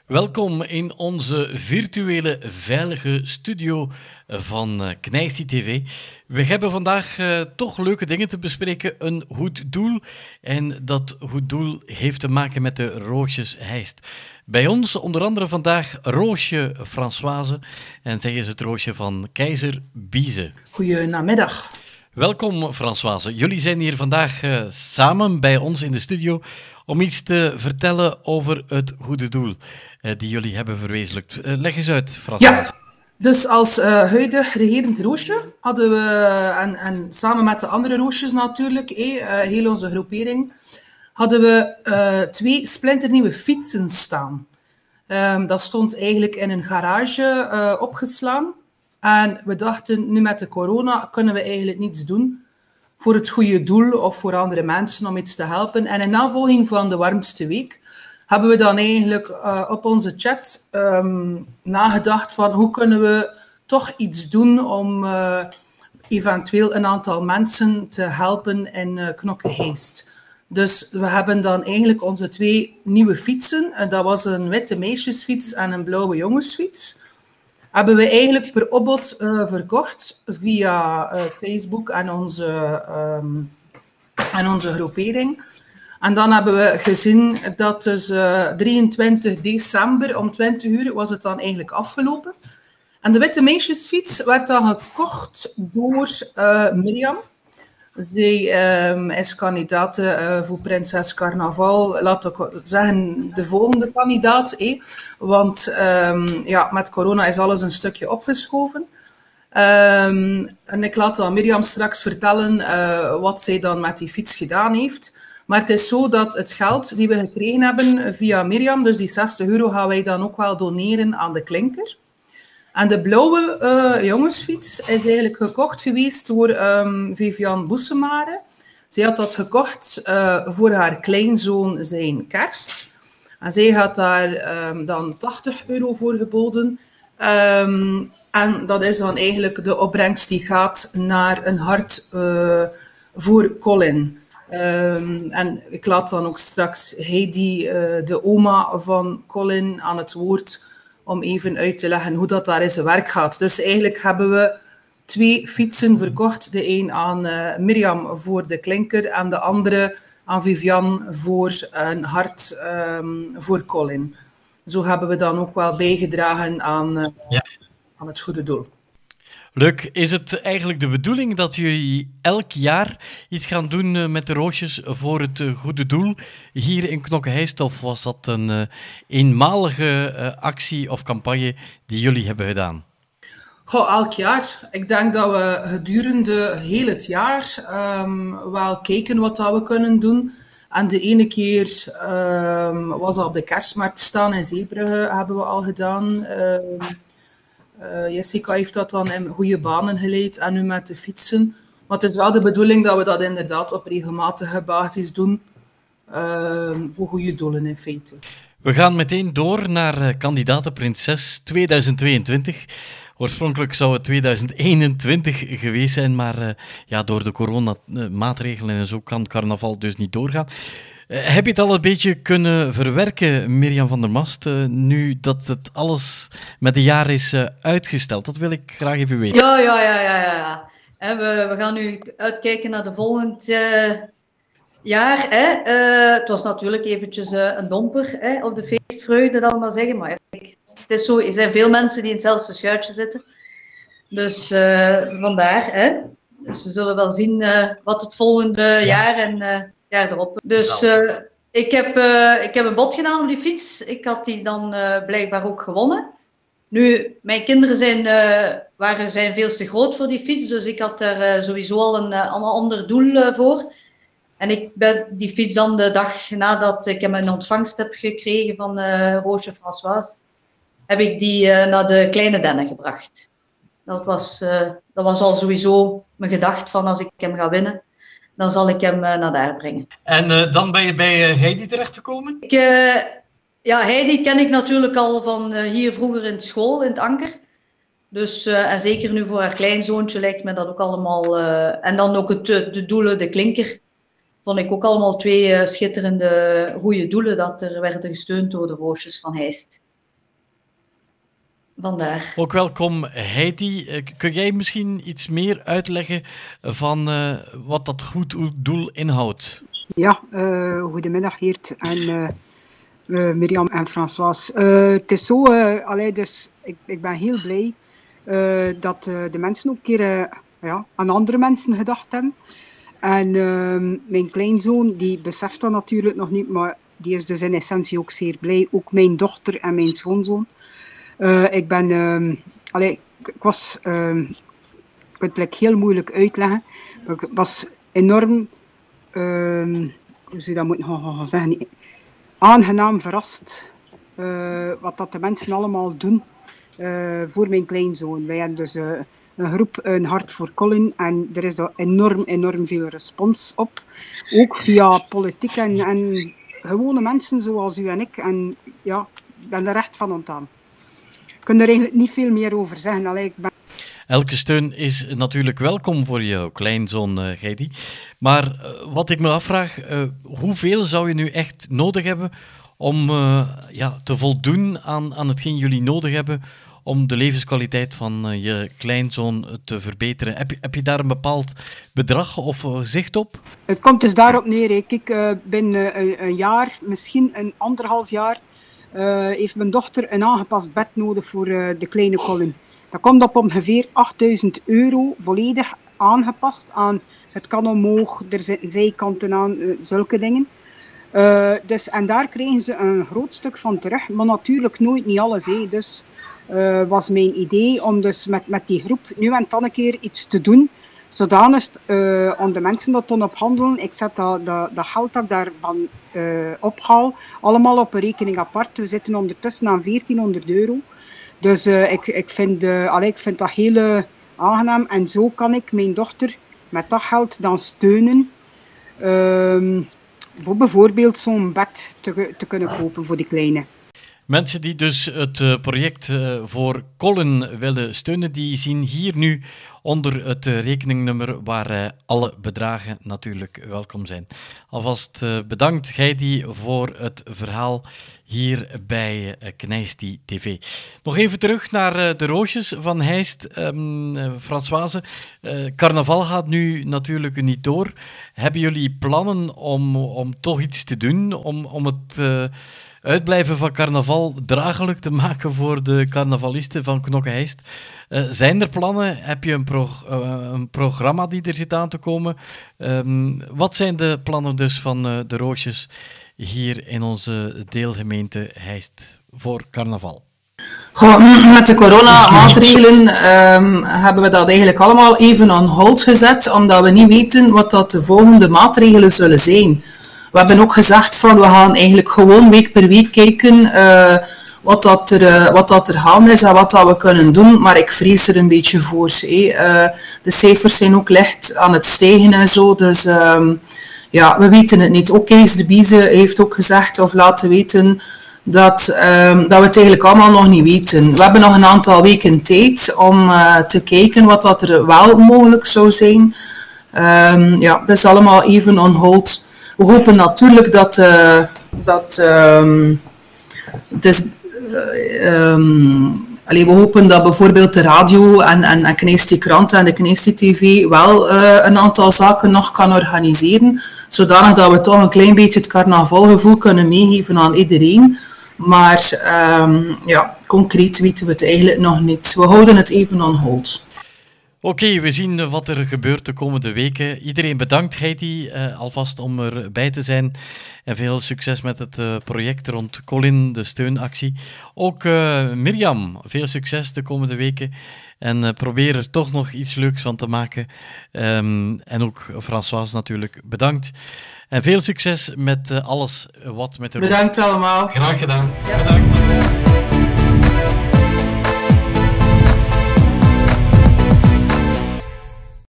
Welkom in onze virtuele veilige studio van Knijsi TV. We hebben vandaag toch leuke dingen te bespreken. Een goed doel. En dat goed doel heeft te maken met de Roosjes Heist. Bij ons onder andere vandaag Roosje Françoise. En zij is het roosje van Keizer Bize. Goedenamiddag. Welkom Françoise. Jullie zijn hier vandaag samen bij ons in de studio om iets te vertellen over het goede doel die jullie hebben verwezenlijkt. Leg eens uit, Françoise. Ja, dus als huidig regerend roosje hadden we, en samen met de andere roosjes natuurlijk, heel onze groepering, hadden we 2 splinternieuwe fietsen staan. Dat stond eigenlijk in een garage opgeslaan. En we dachten, nu met de corona kunnen we eigenlijk niets doen voor het goede doel of voor andere mensen om iets te helpen. En in navolging van de warmste week hebben we dan eigenlijk op onze chat nagedacht van hoe kunnen we toch iets doen om eventueel een aantal mensen te helpen in Knokke-Heist. Dus we hebben dan eigenlijk onze 2 nieuwe fietsen. Dat was een witte meisjesfiets en een blauwe jongensfiets. Hebben we eigenlijk per opbod verkocht via Facebook en onze groepering. En dan hebben we gezien dat dus 23 december om 20 uur was het dan eigenlijk afgelopen. En de witte meisjesfiets werd dan gekocht door Mirjam. Zij is kandidaat voor Prinses Carnaval. Laat ik zeggen, de volgende kandidaat. Want ja, met corona is alles een stukje opgeschoven. En ik laat dan Mirjam straks vertellen wat zij dan met die fiets gedaan heeft. Maar het is zo dat het geld die we gekregen hebben via Mirjam, dus die €60, gaan wij dan ook wel doneren aan de klinker. En de blauwe jongensfiets is eigenlijk gekocht geweest door Vivian Boesemare. Zij had dat gekocht voor haar kleinzoon zijn kerst. En zij had daar dan €80 voor geboden. En dat is dan eigenlijk de opbrengst die gaat naar een hart voor Colin. En ik laat dan ook straks Heidi, de oma van Colin, aan het woord om even uit te leggen hoe dat daar in zijn werk gaat. Dus eigenlijk hebben we 2 fietsen verkocht. De een aan Mirjam voor de klinker en de andere aan Vivian voor een hart voor Colin. Zo hebben we dan ook wel bijgedragen aan het goede doel. Leuk. Is het eigenlijk de bedoeling dat jullie elk jaar iets gaan doen met de roosjes voor het goede doel hier in Knokke-Heist? Of was dat een eenmalige actie of campagne die jullie hebben gedaan? Goh, elk jaar. Ik denk dat we gedurende heel het jaar wel kijken wat dat we kunnen doen. En de ene keer was op de kerstmarkt staan in Zeebrugge, hebben we al gedaan. Jessica heeft dat dan in goede banen geleid en nu met de fietsen. Maar het is wel de bedoeling dat we dat inderdaad op regelmatige basis doen voor goede doelen in feite. We gaan meteen door naar kandidatenprinses 2022. Oorspronkelijk zou het 2021 geweest zijn, maar ja, door de coronamaatregelen en zo kan carnaval dus niet doorgaan. Heb je het al een beetje kunnen verwerken, Mirjam van der Mast, nu dat het alles met een jaar is uitgesteld? Dat wil ik graag even weten. Ja. We gaan nu uitkijken naar de volgend jaar. Het was natuurlijk eventjes een domper op de feestvreugde, dan maar zeggen. Maar het is zo, er zijn veel mensen die in hetzelfde schuitje zitten. Dus vandaar. Dus we zullen wel zien wat het volgende jaar en jaar erop. Dus ik heb een bod gedaan op die fiets. Ik had die dan blijkbaar ook gewonnen. Nu, mijn kinderen zijn veel te groot voor die fiets, dus ik had er sowieso al een ander doel voor. En ik ben die fiets dan de dag nadat ik hem in ontvangst heb gekregen van Roosje Françoise, heb ik die naar de Kleine Denne gebracht. Dat was al sowieso mijn gedachte van als ik hem ga winnen, dan zal ik hem naar daar brengen. En dan ben je bij Heidi terechtgekomen? Ja, Heidi ken ik natuurlijk al van hier vroeger in school, in het Anker. Dus, en zeker nu voor haar kleinzoontje lijkt me dat ook allemaal... en dan ook de doelen, de klinker, vond ik ook allemaal 2 schitterende goede doelen dat er werden gesteund door de Roosjes van Heist. vandaar. Ook welkom, Heidi. Kun jij misschien iets meer uitleggen van wat dat goed doel inhoudt? Ja, goedemiddag Geert en Mirjam en François. Het is zo, dus ik ben heel blij dat de mensen ook een keer aan andere mensen gedacht hebben. En mijn kleinzoon, die beseft dat natuurlijk nog niet, maar die is dus in essentie ook zeer blij. Ook mijn dochter en mijn schoonzoon. Ik ben, ik was, ik kan het heel moeilijk uitleggen. Ik was enorm, hoe zou je dat moeten gaan zeggen, aangenaam verrast wat dat de mensen allemaal doen voor mijn kleinzoon. Wij hebben dus een groep, een hart voor Colin, en er is daar enorm veel respons op. Ook via politiek en gewone mensen zoals u en ik. En ja, ik ben er echt van ontdaan. Ik kan er eigenlijk niet veel meer over zeggen. Elke steun is natuurlijk welkom voor jouw kleinzoon, Heidi. Maar wat ik me afvraag, hoeveel zou je nu echt nodig hebben om te voldoen aan hetgeen jullie nodig hebben om de levenskwaliteit van je kleinzoon te verbeteren? Heb je daar een bepaald bedrag of zicht op? Het komt dus daarop neer. Ik ben een jaar, misschien een 1,5 jaar, heeft mijn dochter een aangepast bed nodig voor de kleine Colin. Dat komt op ongeveer €8.000, volledig aangepast aan het kan omhoog, er zitten zijkanten aan, zulke dingen. En daar krijgen ze een groot stuk van terug, maar natuurlijk nooit niet alles. Dus was mijn idee om dus met die groep nu en dan een keer iets te doen, zodanig om de mensen dat dan op handelen. Ik zet dat geld dat ik daarvan ophaal, allemaal op een rekening apart. We zitten ondertussen aan €1.400. Dus ik vind dat heel aangenaam. En zo kan ik mijn dochter met dat geld dan steunen. Voor bijvoorbeeld zo'n bed te kunnen kopen voor die kleine. Mensen die dus het project voor Colin willen steunen, die zien hier nu onder het rekeningnummer waar alle bedragen natuurlijk welkom zijn. Alvast bedankt, Heidi, voor het verhaal hier bij Knijsti TV. Nog even terug naar de roosjes van Heist. Françoise, carnaval gaat nu natuurlijk niet door. Hebben jullie plannen om toch iets te doen, om het uitblijven van carnaval draaglijk te maken voor de carnavalisten van Knokke-Heist? Zijn er plannen? Heb je een programma die er zit aan te komen? Wat zijn de plannen dus van de roosjes hier in onze deelgemeente Heist voor carnaval? Goh, met de coronamaatregelen hebben we dat eigenlijk allemaal even on hold gezet, omdat we niet weten wat dat de volgende maatregelen zullen zijn. We hebben ook gezegd van we gaan eigenlijk gewoon week per week kijken wat dat er gaande is en wat dat we kunnen doen. Maar ik vrees er een beetje voor. De cijfers zijn ook licht aan het stijgen en zo. Dus we weten het niet. Ook Kees de Bieze heeft ook gezegd of laten weten dat we het eigenlijk allemaal nog niet weten. We hebben nog een aantal weken tijd om te kijken wat dat er wel mogelijk zou zijn. Dat is allemaal even on hold. We hopen natuurlijk we hopen dat bijvoorbeeld de radio en Knijsti Krant en de Knijsti TV wel een aantal zaken nog kan organiseren, zodanig dat we toch een klein beetje het carnavalgevoel kunnen meegeven aan iedereen. Maar concreet weten we het eigenlijk nog niet. We houden het even on hold. Oké, we zien wat er gebeurt de komende weken. Iedereen bedankt, Heidi, alvast om erbij te zijn. En veel succes met het project rond Colin, de steunactie. Ook Mirjam, veel succes de komende weken. En probeer er toch nog iets leuks van te maken. En ook François natuurlijk, bedankt. En veel succes met alles wat met de... Bedankt allemaal. Graag gedaan. Ja. Bedankt.